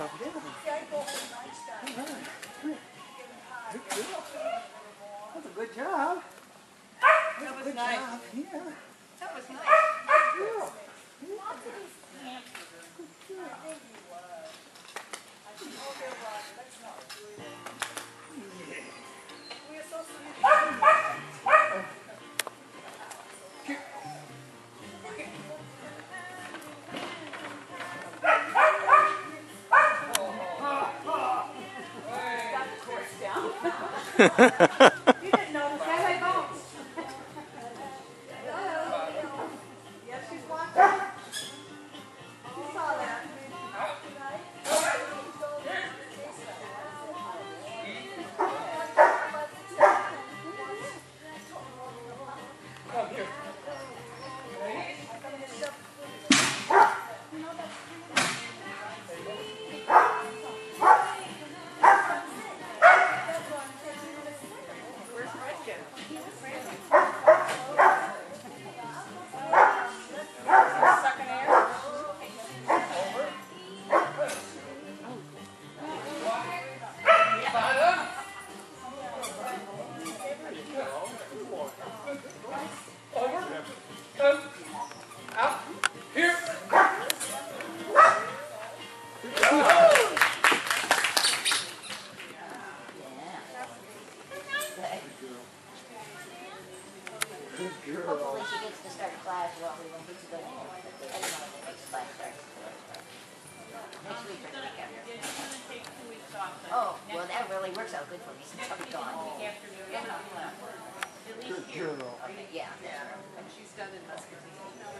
Good girl. That's a good job. That was nice. Yeah. That was nice. Good girl. You didn't notice that, I don't. Yes, she's watching. She saw that. Come here. Where's Christian? Sucking air? Over. Come. Out. Here. Good girl. Hopefully she gets to start class while we won't get to go to but I don't know when the next class starts. Next week or the week after. Oh, well that really works out good for me since I'll be gone. Good Good girl. Yeah. And she's done in Muscatine.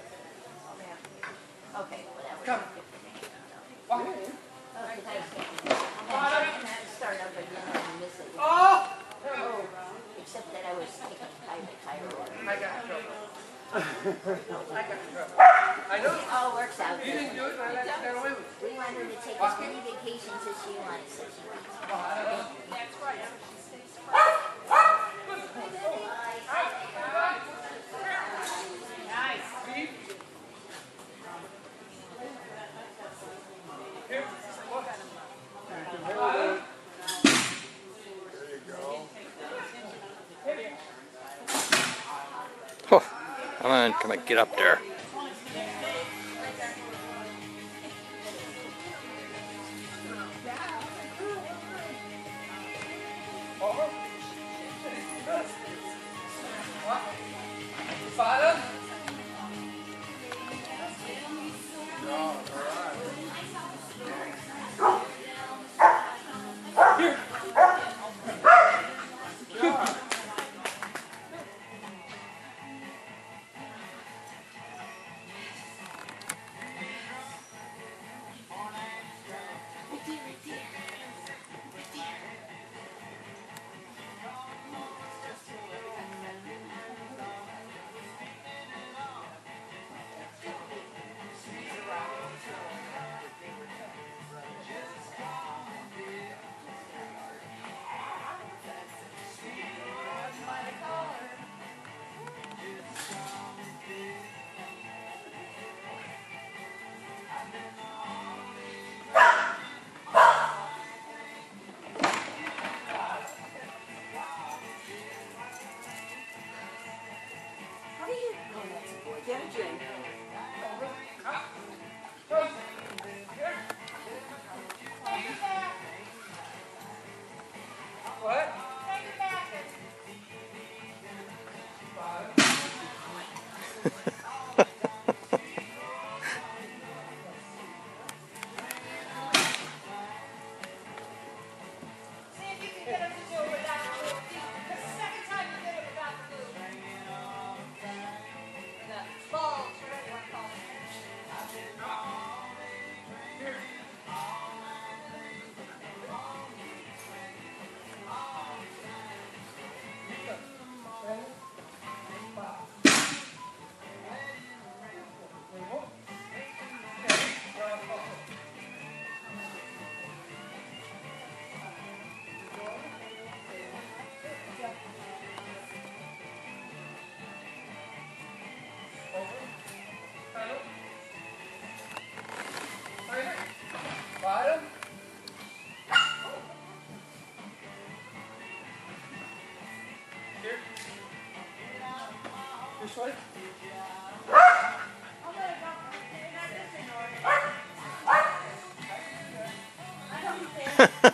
Okay, well that works Come. out good for me. Walk. Okay, thanks. And then start up again and miss it. Oh! Except that I was taking thyroid. I got trouble. I got trouble. I know. It all works out You didn't good. do it, but I let you get away with it. We want her to take as many vacations as she wants, so she wants. That's right. She stays nice. Steve. Here. Look. Oh, come on, get up there. Over. What? Father? Here. Get a drink. What? Here. This way. I don't think